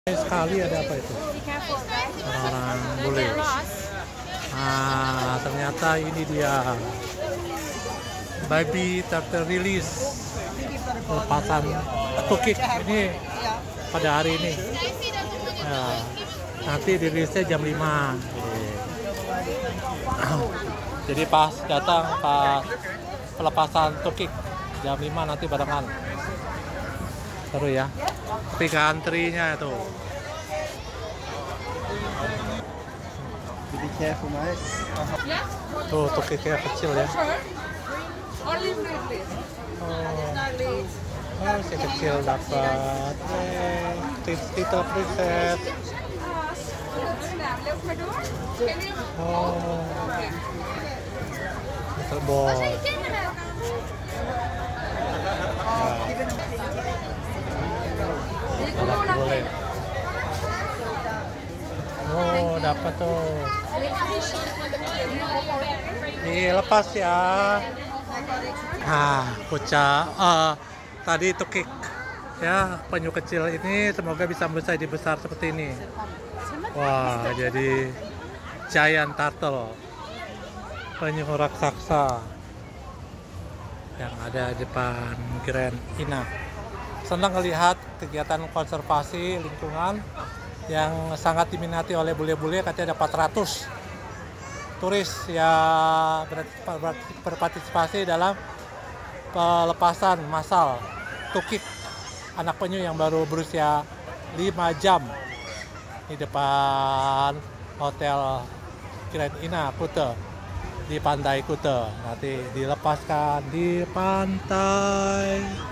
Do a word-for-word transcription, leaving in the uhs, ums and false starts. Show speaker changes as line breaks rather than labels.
Sekali ada apa itu? Orang-orang bule. Ah, ternyata ini dia baby turtle release lepasan tukik ini pada hari ini. Nah, nanti dirilisnya jam lima. Jadi pas datang pas pelepasan tukik jam lima nanti barengan. Seru ya. Tapi antrinya itu.
Be careful, mate.
Tuh tukiknya kecil ya. Oh, oh si kecil dapat. Eh, titel preset. Oh, little boy. Nah, boleh. Oh, dapat tuh. Dilepas ya. Nah, kucak. Uh, tadi tukik ya, penyu kecil ini semoga bisa menjadi besar seperti ini. Wah, jadi giant turtle, penyu raksasa yang ada di depan Grand Ina. Senang melihat kegiatan konservasi lingkungan yang sangat diminati oleh bule-bule. Katanya ada empat ratus turis yang berpartisipasi dalam pelepasan massal tukik anak penyu yang baru berusia lima jam di depan hotel Grand Ina Kuta di pantai Kuta. Nanti dilepaskan di pantai.